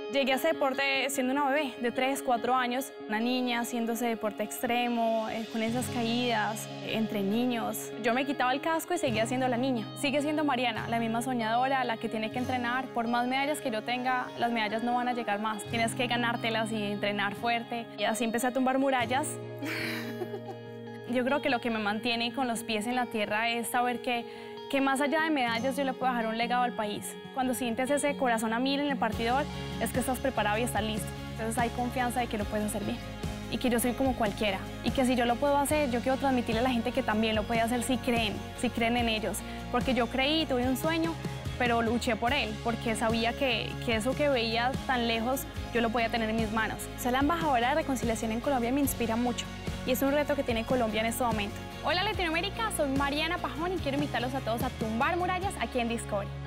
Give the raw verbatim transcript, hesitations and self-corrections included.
Llegué a ese deporte siendo una bebé de tres, cuatro años, una niña haciendo ese deporte extremo, eh, con esas caídas, eh, entre niños. Yo me quitaba el casco y seguía siendo la niña. Sigue siendo Mariana, la misma soñadora, la que tiene que entrenar. Por más medallas que yo tenga, las medallas no van a llegar más. Tienes que ganártelas y entrenar fuerte. Y así empecé a tumbar murallas. Yo creo que lo que me mantiene con los pies en la tierra es saber que que más allá de medallas yo le puedo dejar un legado al país. Cuando sientes ese corazón a mil en el partidor, es que estás preparado y estás listo. Entonces hay confianza de que lo puedes hacer bien y que yo soy como cualquiera. Y que si yo lo puedo hacer, yo quiero transmitirle a la gente que también lo puede hacer si creen, si creen en ellos. Porque yo creí, tuve un sueño, pero luché por él, porque sabía que, que eso que veía tan lejos, yo lo podía tener en mis manos. Ser la embajadora de reconciliación en Colombia me inspira mucho y es un reto que tiene Colombia en este momento. Hola Latinoamérica, soy Mariana Pajón y quiero invitarlos a todos a tumbar murallas aquí en Discovery.